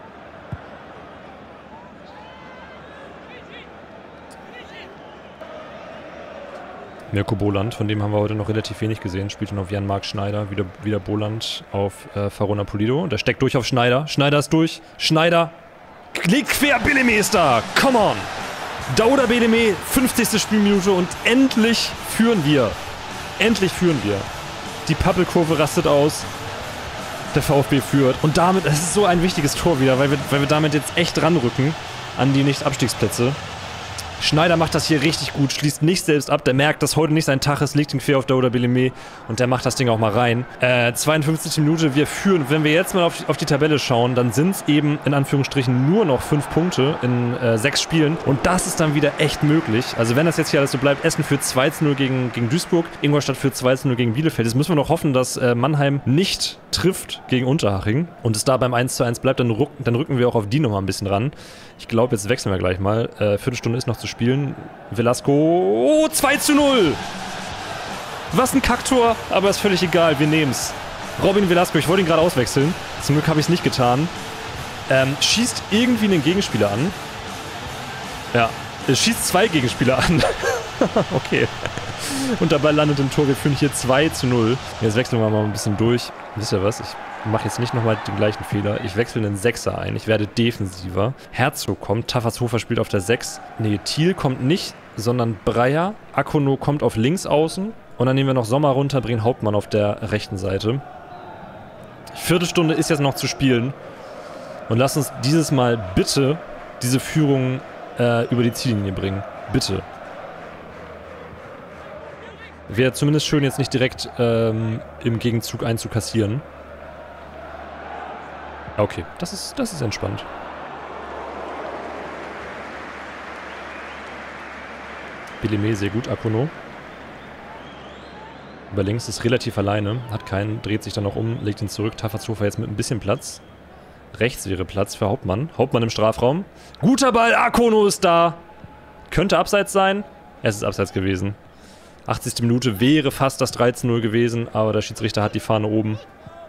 Mirko Boland, von dem haben wir heute noch relativ wenig gesehen. Spielt noch Jan-Marc Schneider, wieder Boland auf Farona Pulido. Und der steckt durch auf Schneider. Schneider ist durch. Schneider legt quer. Beleme ist da. Come on. Dauda Beleme, 50. Spielminute und endlich führen wir. Endlich führen wir. Die Pappelkurve rastet aus. Der VfB führt. Und damit, es ist so ein wichtiges Tor wieder, weil wir damit jetzt echt ranrücken an die Nicht-Abstiegsplätze. Schneider macht das hier richtig gut, schließt nicht selbst ab. Der merkt, dass heute nicht sein Tag ist, legt ihn quer auf Dauda Beleme und der macht das Ding auch mal rein. 52. Minute, wir führen. Wenn wir jetzt mal auf die Tabelle schauen, dann sind es eben in Anführungsstrichen nur noch 5 Punkte in 6 Spielen. Und das ist dann wieder echt möglich. Also wenn das jetzt hier alles so bleibt, Essen führt 2:0 gegen Duisburg, Ingolstadt führt 2:0 gegen Bielefeld. Jetzt müssen wir noch hoffen, dass Mannheim nicht trifft gegen Unterhaching und es da beim 1:1 bleibt, dann rücken wir auch auf die nochmal ein bisschen ran. Ich glaube, jetzt wechseln wir gleich mal. Viertelstunde ist noch zu spielen. Velasco. Oh, 2:0! Was ein Kacktor, aber ist völlig egal, wir nehmen's. Robin Velasco, ich wollte ihn gerade auswechseln. Zum Glück habe ich es nicht getan. Schießt irgendwie einen Gegenspieler an. Ja, schießt 2 Gegenspieler an. Okay. Und dabei landet im Tor. Wir führen hier 2:0. Jetzt wechseln wir mal ein bisschen durch. Wisst ihr was? Ich mache jetzt nicht nochmal den gleichen Fehler. Ich wechsle einen Sechser ein. Ich werde defensiver. Herzog kommt. Taffershofer spielt auf der 6. Nee, Thiel kommt nicht, sondern Breyer. Akono kommt auf links außen. Und dann nehmen wir noch Sommer runter, bringen Hauptmann auf der rechten Seite. Viertelstunde ist jetzt noch zu spielen. Und lasst uns dieses Mal bitte diese Führung über die Ziellinie bringen. Bitte. Wäre zumindest schön, jetzt nicht direkt im Gegenzug einzukassieren. Okay, das ist entspannt. Beleme sehr gut, Akono. Über links ist relativ alleine, hat keinen, dreht sich dann noch um, legt ihn zurück. Taffershofer jetzt mit ein bisschen Platz. Rechts wäre Platz für Hauptmann. Hauptmann im Strafraum. Guter Ball, Akono ist da. Könnte abseits sein. Es ist abseits gewesen. 80. Minute wäre fast das 13:0 gewesen, aber der Schiedsrichter hat die Fahne oben.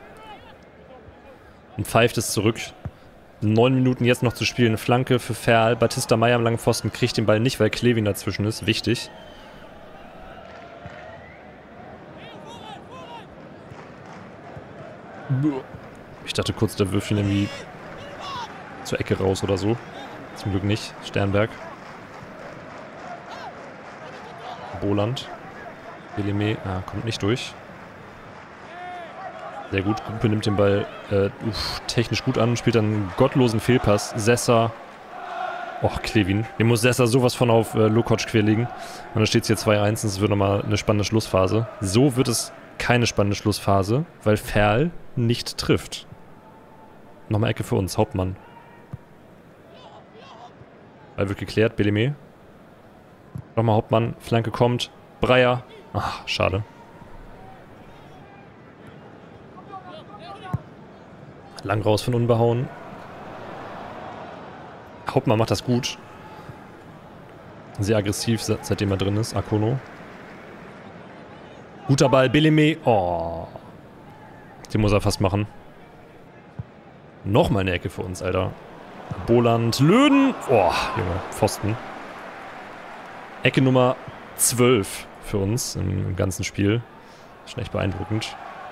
Und pfeift es zurück. 9 Minuten jetzt noch zu spielen. Flanke für Ferl. Batista Meyer am langen Pfosten kriegt den Ball nicht, weil Klevin dazwischen ist. Wichtig. Ich dachte kurz, der wirft ihn irgendwie zur Ecke raus oder so. Zum Glück nicht. Sternberg. Boland. Beleme, kommt nicht durch. Sehr gut, Gruppe nimmt den Ball technisch gut an, spielt dann einen gottlosen Fehlpass. Sessa. Och, Klevin. Den muss Sessa sowas von auf Lukoc querlegen. Und dann steht es hier 2:1 und es wird nochmal eine spannende Schlussphase. So wird es keine spannende Schlussphase, weil Ferl nicht trifft. Nochmal Ecke für uns, Hauptmann. Ball wird geklärt, Beleme. Nochmal Hauptmann, Flanke kommt. Breyer. Ach, schade. Lang raus von Unbehauen. Hauptmann macht das gut. Sehr aggressiv, seitdem er drin ist. Akono. Guter Ball, Beleme. Oh. Den muss er fast machen. Nochmal eine Ecke für uns, Alter. Boland. Löden. Oh, Junge. Pfosten. Ecke Nummer 12 für uns im ganzen Spiel. Schon echt beeindruckend.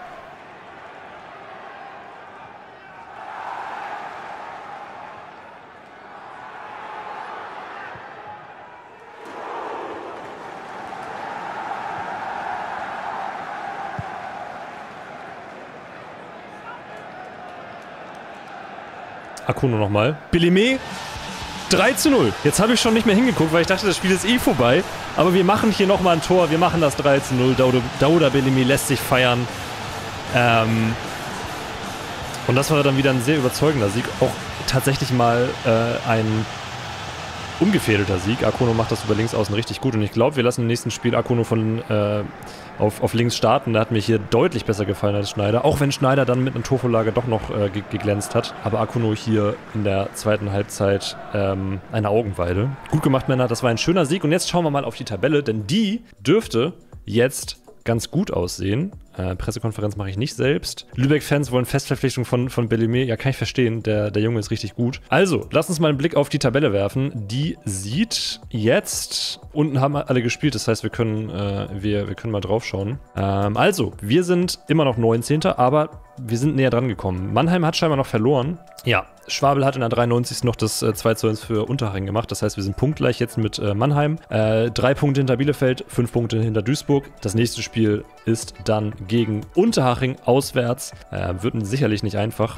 Akono nochmal. Beleme. 3:0. Jetzt habe ich schon nicht mehr hingeguckt, weil ich dachte, das Spiel ist eh vorbei. Aber wir machen hier nochmal ein Tor. Wir machen das 3:0. Dauda Beleme lässt sich feiern. Und das war dann wieder ein sehr überzeugender Sieg. Auch tatsächlich mal ein ungefährdeter Sieg. Akono macht das über links außen richtig gut und ich glaube, wir lassen im nächsten Spiel Akono auf links starten. Der hat mir hier deutlich besser gefallen als Schneider, auch wenn Schneider dann mit einer Torvorlage doch noch geglänzt hat. Aber Akono hier in der zweiten Halbzeit eine Augenweide. Gut gemacht, Männer, das war ein schöner Sieg und jetzt schauen wir mal auf die Tabelle, denn die dürfte jetzt ganz gut aussehen. Pressekonferenz mache ich nicht selbst. Lübeck-Fans wollen Festverpflichtung von Bellemé. Ja, kann ich verstehen. Der Junge ist richtig gut. Also, lass uns mal einen Blick auf die Tabelle werfen. Die sieht jetzt... Unten haben alle gespielt, das heißt, wir können mal drauf schauen. Also, wir sind immer noch 19., aber wir sind näher dran gekommen. Mannheim hat scheinbar noch verloren. Ja, Schwabel hat in der 93. noch das 2:1 für Unterhaching gemacht. Das heißt, wir sind punktgleich jetzt mit Mannheim. 3 Punkte hinter Bielefeld, 5 Punkte hinter Duisburg. Das nächste Spiel ist dann gegen Unterhaching auswärts. Wird sicherlich nicht einfach.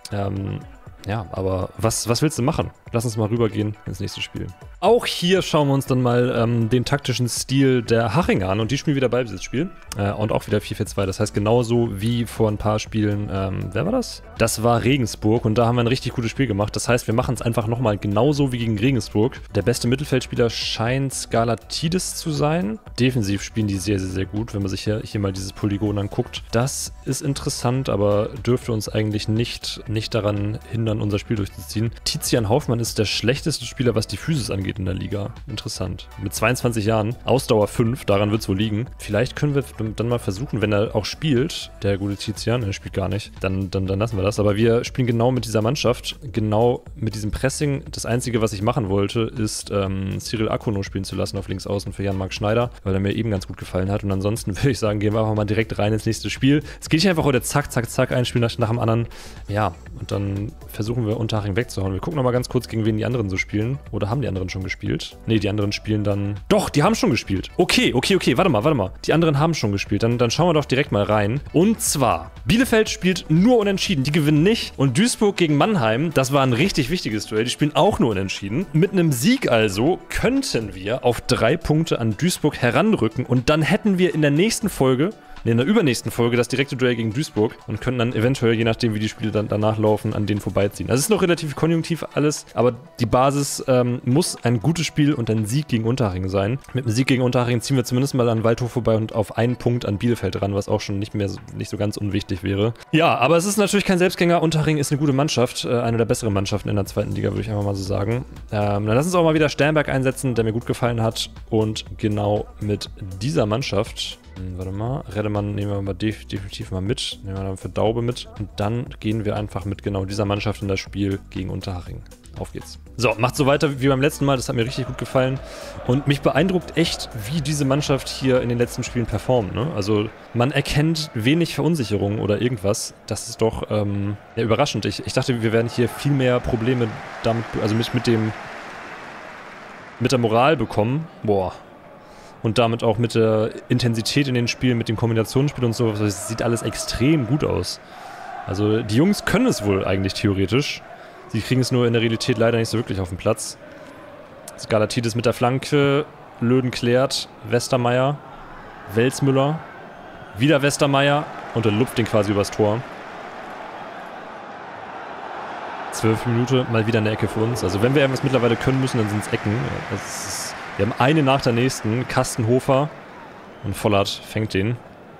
Ja, aber was willst du machen? Lass uns mal rübergehen ins nächste Spiel. Auch hier schauen wir uns dann mal den taktischen Stil der Hachinger an und die spielen wieder Ballbesitzspiel und auch wieder 4-4-2. Das heißt genauso wie vor ein paar Spielen, wer war das? Das war Regensburg und da haben wir ein richtig gutes Spiel gemacht. Das heißt, wir machen es einfach nochmal genauso wie gegen Regensburg. Der beste Mittelfeldspieler scheint Skalatidis zu sein. Defensiv spielen die sehr, sehr, sehr gut, wenn man sich hier mal dieses Polygon anguckt. Das ist interessant, aber dürfte uns eigentlich nicht daran hindern, unser Spiel durchzuziehen. Tizian Haufmann ist der schlechteste Spieler, was die Physis angeht in der Liga. Interessant. Mit 22 Jahren, Ausdauer 5, daran wird es wohl liegen. Vielleicht können wir dann mal versuchen, wenn er auch spielt, der gute Tizian, er spielt gar nicht, dann lassen wir das. Aber wir spielen genau mit dieser Mannschaft, genau mit diesem Pressing. Das Einzige, was ich machen wollte, ist Cyril Akono spielen zu lassen auf links außen für Jan-Marc Schneider, weil er mir eben ganz gut gefallen hat. Und ansonsten würde ich sagen, gehen wir einfach mal direkt rein ins nächste Spiel. Es geht nicht einfach heute zack, zack, zack, ein Spiel nach dem anderen. Ja, und dann versuchen wir Unterhaching wegzuhauen. Wir gucken nochmal ganz kurz, gegen wen die anderen so spielen. Oder haben die anderen schon gespielt? Ne, die anderen spielen dann... Doch, die haben schon gespielt. Okay, warte mal. Die anderen haben schon gespielt. Dann schauen wir doch direkt mal rein. Und zwar, Bielefeld spielt nur unentschieden. Die gewinnen nicht. Und Duisburg gegen Mannheim, das war ein richtig wichtiges Duell. Die spielen auch nur unentschieden. Mit einem Sieg also könnten wir auf 3 Punkte an Duisburg heranrücken. Und dann hätten wir in der nächsten Folge... in der übernächsten Folge das direkte Duell gegen Duisburg und können dann eventuell, je nachdem wie die Spiele dann danach laufen, an denen vorbeiziehen. Das ist noch relativ konjunktiv alles, aber die Basis muss ein gutes Spiel und ein Sieg gegen Unterhaching sein. Mit einem Sieg gegen Unterhaching ziehen wir zumindest mal an Waldhof vorbei und auf einen Punkt an Bielefeld ran, was auch schon nicht so ganz unwichtig wäre. Ja, aber es ist natürlich kein Selbstgänger. Unterhaching ist eine gute Mannschaft, eine der besseren Mannschaften in der zweiten Liga, würde ich einfach mal so sagen. Dann lass uns auch mal wieder Sternberg einsetzen, der mir gut gefallen hat und genau mit dieser Mannschaft... Warte mal, Redemann nehmen wir mal definitiv mal mit. Nehmen wir dann für Daube mit. Und dann gehen wir einfach mit genau dieser Mannschaft in das Spiel gegen Unterhaching. Auf geht's. So, macht so weiter wie beim letzten Mal. Das hat mir richtig gut gefallen. Und mich beeindruckt echt, wie diese Mannschaft hier in den letzten Spielen performt. Ne? Also man erkennt wenig Verunsicherung oder irgendwas. Das ist doch ja, überraschend. Ich dachte, wir werden hier viel mehr Probleme damit, also mit der Moral bekommen. Boah. Und damit auch mit der Intensität in den Spielen, mit dem Kombinationsspiel und so. Das sieht alles extrem gut aus. Also die Jungs können es wohl eigentlich theoretisch. Sie kriegen es nur in der Realität leider nicht so wirklich auf den Platz. Skalatidis mit der Flanke. Löden klärt. Westermeier. Welsmüller. Wieder Westermeier. Und er lupft den quasi übers Tor. 12 Minuten, mal wieder eine Ecke für uns. Also wenn wir irgendwas mittlerweile können müssen, dann sind es Ecken. Wir haben eine nach der nächsten. Kastenhofer und Vollert fängt den.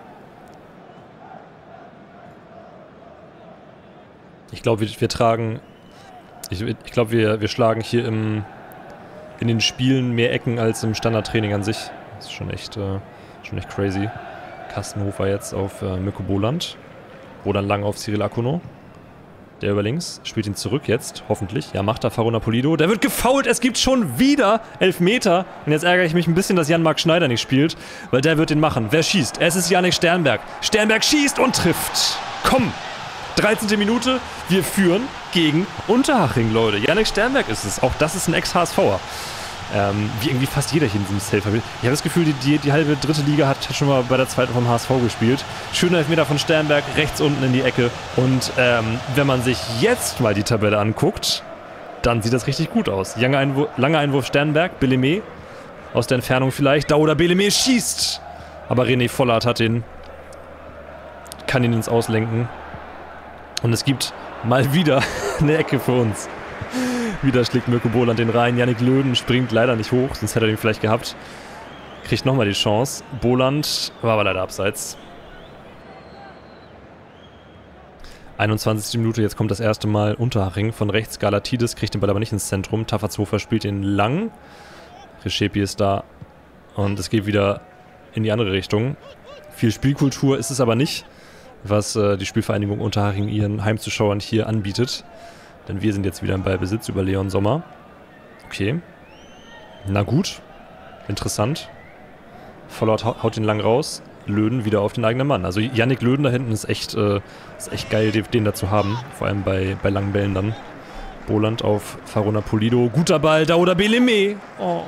Ich glaube, wir tragen... Ich glaube, wir schlagen hier in den Spielen mehr Ecken als im Standardtraining an sich. Das ist schon echt crazy. Kastenhofer jetzt auf Mirko Boland. Boland lang auf Cyril Akono. Der über links spielt ihn zurück jetzt, hoffentlich. Ja, macht da Farona Polido. Der wird gefoult, es gibt schon wieder Elfmeter. Und jetzt ärgere ich mich ein bisschen, dass Jan-Marc Schneider nicht spielt, weil der wird den machen. Wer schießt? Es ist Jannik Sternberg. Sternberg schießt und trifft. Komm! 13. Minute, wir führen gegen Unterhaching, Leute. Jannik Sternberg ist es. Auch das ist ein Ex-HSVer. Wie irgendwie fast jeder hier in diesem Safe. Ich habe das Gefühl, die halbe dritte Liga hat schon mal bei der zweiten vom HSV gespielt. Schöner Elfmeter von Sternberg, rechts unten in die Ecke. Und wenn man sich jetzt mal die Tabelle anguckt, dann sieht das richtig gut aus. Langer Einwurf Sternberg, Bellemé. Aus der Entfernung vielleicht. Da oder Bellemé schießt. Aber René Vollert hat ihn. Kann ihn ins Auslenken. Und es gibt mal wieder eine Ecke für uns. Wieder schlägt Mirko Boland den rein. Yannick Löden springt leider nicht hoch, sonst hätte er den vielleicht gehabt. Kriegt nochmal die Chance. Boland war aber leider abseits. 21. Minute, jetzt kommt das erste Mal Unterhaching. Von rechts Galatidis, kriegt den Ball aber nicht ins Zentrum. Taffertshofer spielt ihn lang. Reschepi ist da. Und es geht wieder in die andere Richtung. Viel Spielkultur ist es aber nicht, was die Spielvereinigung Unterhaching ihren Heimzuschauern hier anbietet. Denn wir sind jetzt wieder im Ballbesitz über Leon Sommer. Okay. Na gut. Interessant. Vollert haut ihn lang raus. Löden wieder auf den eigenen Mann. Also Yannick Löden da hinten ist echt geil, den da zu haben. Vor allem bei langen Bällen dann. Boland auf Farona Pulido. Guter Ball, Daouda Beleme. Oh.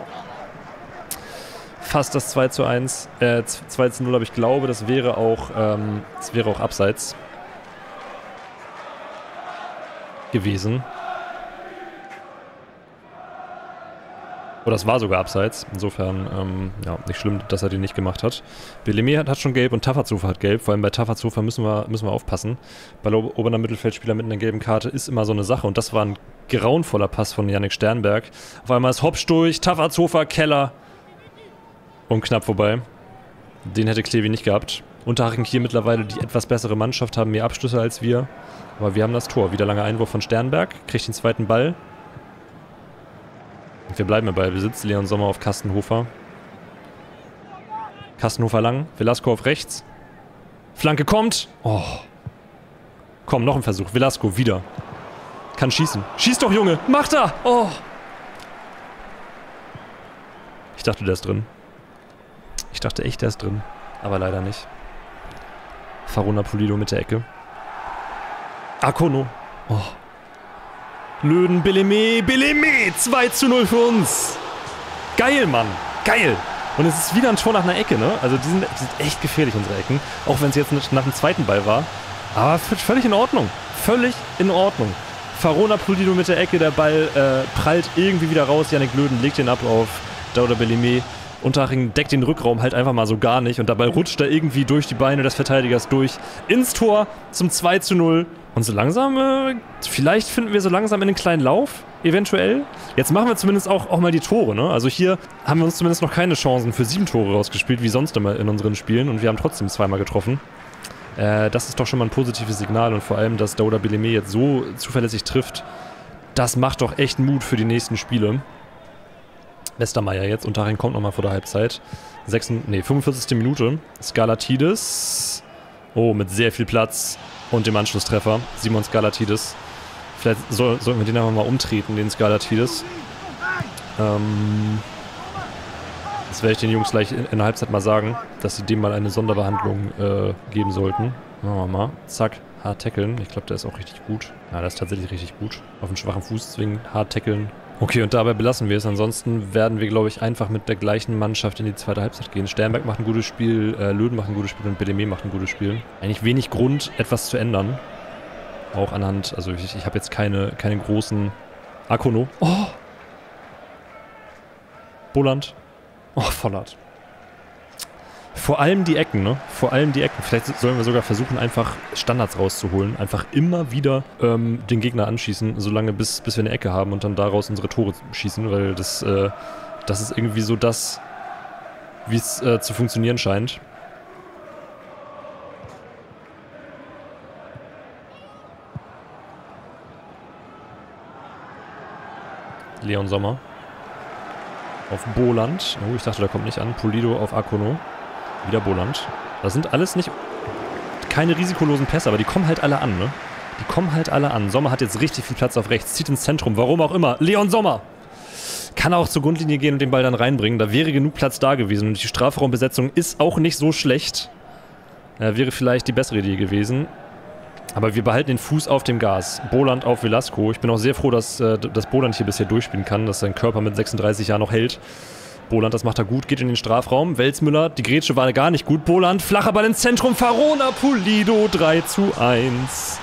Fast das 2:1. 2:0, aber ich glaube, das wäre auch abseits gewesen. Oder es war sogar abseits. Insofern, ja, nicht schlimm, dass er den nicht gemacht hat. Beleme hat schon gelb und Taffertshofer hat gelb. Vor allem bei Taffertshofer müssen wir aufpassen. Bei oberner Mittelfeldspieler mit einer gelben Karte ist immer so eine Sache. Und das war ein grauenvoller Pass von Yannick Sternberg. Auf einmal ist Hopsch durch, Taffertshofer, Keller. Und knapp vorbei. Den hätte Kleve nicht gehabt. Unterhaching hier mittlerweile die etwas bessere Mannschaft, haben mehr Abschlüsse als wir. Aber wir haben das Tor. Wieder langer Einwurf von Sternberg. Kriegt den zweiten Ball. Wir bleiben im Ballbesitz. Leon Sommer auf Kastenhofer. Kastenhofer lang. Velasco auf rechts. Flanke kommt. Oh. Komm, noch ein Versuch. Velasco wieder. Kann schießen. Schieß doch, Junge. Macht er. Oh. Ich dachte, der ist drin. Ich dachte echt, der ist drin. Aber leider nicht. Farona Pulido mit der Ecke. Akono. Oh. Löden, Beleme, 2:0 für uns. Geil, Mann. Geil. Und es ist wieder ein Tor nach einer Ecke, ne? Also die sind echt gefährlich, unsere Ecken. Auch wenn es jetzt nach dem zweiten Ball war. Aber völlig in Ordnung. Völlig in Ordnung. Farona Pulido mit der Ecke, der Ball prallt irgendwie wieder raus. Yannick Löden legt den ab auf Daouda Beleme. Unterhaching deckt den Rückraum halt einfach mal so gar nicht. Und dabei rutscht er irgendwie durch die Beine des Verteidigers durch. Ins Tor zum 2:0. Und so langsam, vielleicht finden wir so langsam in den kleinen Lauf, eventuell. Jetzt machen wir zumindest auch mal die Tore, ne? Also hier haben wir uns zumindest noch keine Chancen für 7 Tore rausgespielt, wie sonst immer in unseren Spielen. Und wir haben trotzdem zweimal getroffen. Das ist doch schon mal ein positives Signal. Und vor allem, dass Daouda Beleme jetzt so zuverlässig trifft, das macht doch echt Mut für die nächsten Spiele. Westermeier jetzt, Unterhaching kommt nochmal vor der Halbzeit. 45. Minute. Skalatidis. Oh, mit sehr viel Platz. Und dem Anschlusstreffer. Simon Skalatidis. Vielleicht sollten wir den einfach mal umtreten, den Skalatidis. Das werde ich den Jungs gleich in der Halbzeit mal sagen, dass sie dem mal eine Sonderbehandlung geben sollten. Machen wir mal. Zack, hart tackeln. Ich glaube, der ist auch richtig gut. Ja, der ist tatsächlich richtig gut. Auf den schwachen Fuß zwingen, hart tackeln. Okay, und dabei belassen wir es. Ansonsten werden wir, glaube ich, einfach mit der gleichen Mannschaft in die zweite Halbzeit gehen. Sternberg macht ein gutes Spiel, Löden macht ein gutes Spiel und Beleme macht ein gutes Spiel. Eigentlich wenig Grund, etwas zu ändern. Auch anhand, also ich habe jetzt keine großen... Akono. Oh! Boland. Oh, Vollert. Vor allem die Ecken, ne? Vor allem die Ecken. Vielleicht sollen wir sogar versuchen, einfach Standards rauszuholen. Einfach immer wieder den Gegner anschießen, solange bis wir eine Ecke haben und dann daraus unsere Tore schießen, weil das ist irgendwie so das, wie es zu funktionieren scheint. Leon Sommer. Auf Boland. Oh, ich dachte, der kommt nicht an. Pulido auf Akono. Wieder Boland. Das sind alles keine risikolosen Pässe, aber die kommen halt alle an, ne? Die kommen halt alle an. Sommer hat jetzt richtig viel Platz auf rechts, zieht ins Zentrum, warum auch immer. Leon Sommer kann auch zur Grundlinie gehen und den Ball dann reinbringen. Da wäre genug Platz da gewesen. Und die Strafraumbesetzung ist auch nicht so schlecht. Wäre vielleicht die bessere Idee gewesen. Aber wir behalten den Fuß auf dem Gas. Boland auf Velasco. Ich bin auch sehr froh, dass Boland hier bisher durchspielen kann, dass sein Körper mit 36 Jahren noch hält. Boland, das macht er gut, geht in den Strafraum. Welsmüller, die Grätsche war gar nicht gut. Boland, flacher Ball ins Zentrum. Farona Pulido, 3:1.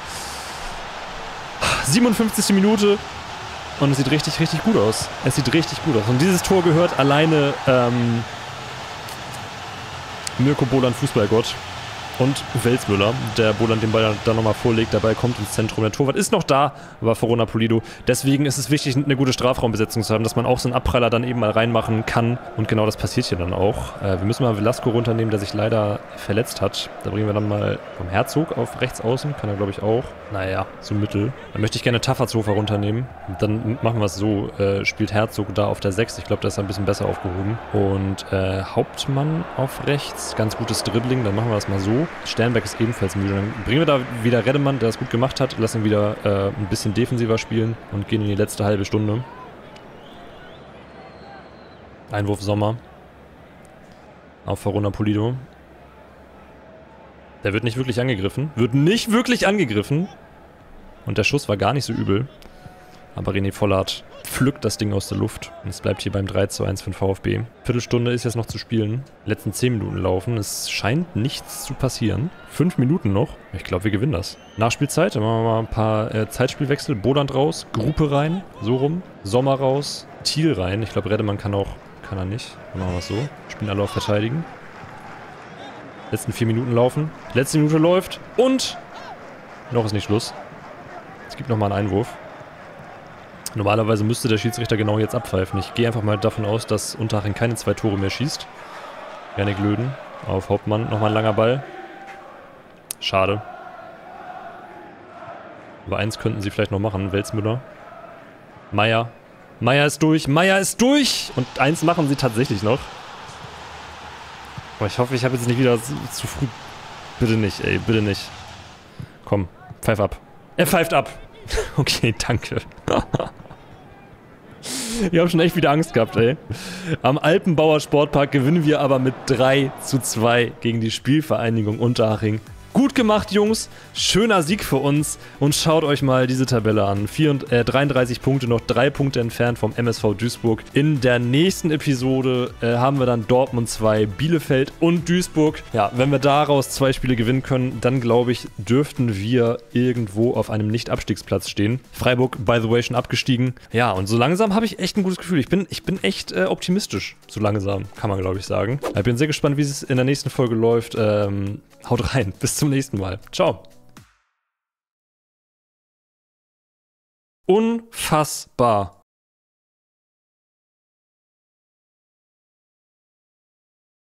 57. Minute. Und es sieht richtig, richtig gut aus. Es sieht richtig gut aus. Und dieses Tor gehört alleine Mirko Boland, Fußballgott. Und Welsmüller, der Boland den Ball dann nochmal vorlegt, der Ball kommt ins Zentrum. Der Torwart ist noch da, aber Verona Pulido. Deswegen ist es wichtig, eine gute Strafraumbesetzung zu haben, dass man auch so einen Abpraller dann eben mal reinmachen kann. Und genau das passiert hier dann auch. Wir müssen mal Velasco runternehmen, der sich leider verletzt hat. Da bringen wir dann mal vom Herzog auf rechts außen. Kann er, glaube ich, auch. Naja, so mittel. Dann möchte ich gerne Taffertshofer runternehmen. Dann machen wir es so. Spielt Herzog da auf der 6. Ich glaube, der ist ein bisschen besser aufgehoben. Und Hauptmann auf rechts. Ganz gutes Dribbling. Dann machen wir das mal so. Sternberg ist ebenfalls müde. Dann bringen wir da wieder Reddemann, der das gut gemacht hat. Lassen ihn wieder ein bisschen defensiver spielen und gehen in die letzte halbe Stunde. Einwurf Sommer. Auf Verona Pulido. Der wird nicht wirklich angegriffen. Und der Schuss war gar nicht so übel. Aber René Vollert pflückt das Ding aus der Luft. Und es bleibt hier beim 3:1 für den VfB. Viertelstunde ist jetzt noch zu spielen. Die letzten 10 Minuten laufen. Es scheint nichts zu passieren. 5 Minuten noch. Ich glaube, wir gewinnen das. Nachspielzeit. Dann machen wir mal ein paar Zeitspielwechsel. Boland raus. Gruppe rein. So rum. Sommer raus. Thiel rein. Ich glaube, Reddemann kann auch. Kann er nicht. Dann machen wir es so. Spielen alle auf Verteidigen. Letzten 4 Minuten laufen. Letzte Minute läuft. Und noch ist nicht Schluss. Es gibt nochmal einen Einwurf. Normalerweise müsste der Schiedsrichter genau jetzt abpfeifen. Ich gehe einfach mal davon aus, dass Unterhaching keine 2 Tore mehr schießt. Janik Löden auf Hauptmann. Nochmal ein langer Ball. Schade. Aber eins könnten sie vielleicht noch machen. Welsmüller. Meier. Meier ist durch. Meier ist durch! Und eins machen sie tatsächlich noch. Aber ich hoffe, ich habe jetzt nicht wieder zu früh... Bitte nicht, ey. Bitte nicht. Komm. Pfeif ab. Er pfeift ab. Okay, danke. Ich habe schon echt wieder Angst gehabt, ey. Am Alpenbauer Sportpark gewinnen wir aber mit 3:2 gegen die Spielvereinigung Unterhaching. Gut gemacht, Jungs. Schöner Sieg für uns. Und schaut euch mal diese Tabelle an. 33 Punkte, noch 3 Punkte entfernt vom MSV Duisburg. In der nächsten Episode haben wir dann Dortmund 2, Bielefeld und Duisburg. Ja, wenn wir daraus 2 Spiele gewinnen können, dann glaube ich, dürften wir irgendwo auf einem Nicht-Abstiegsplatz stehen. Freiburg, by the way, schon abgestiegen. Ja, und so langsam habe ich echt ein gutes Gefühl. Ich bin echt optimistisch. So langsam, kann man, glaube ich, sagen. Ich bin sehr gespannt, wie es in der nächsten Folge läuft. Haut rein. Bis zum nächsten Mal. Ciao. Unfassbar.